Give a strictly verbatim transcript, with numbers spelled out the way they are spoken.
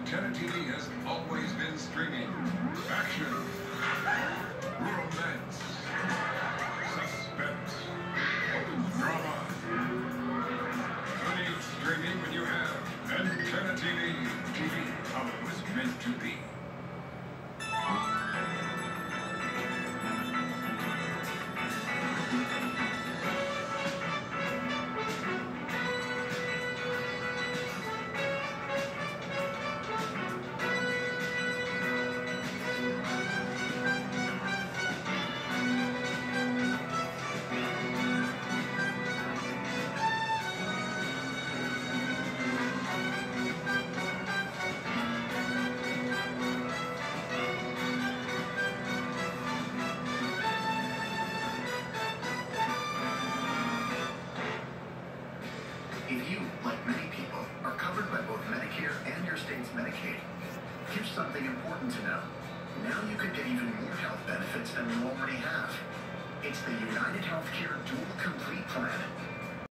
Antenna T V has always been streaming. Action, romance, suspense, drama. Plenty of streaming when you have Antenna T V. T V, how it was meant to be. If you, like many people, are covered by both Medicare and your state's Medicaid, here's something important to know. Now you could get even more health benefits than you already have. It's the United Healthcare Dual Complete Plan.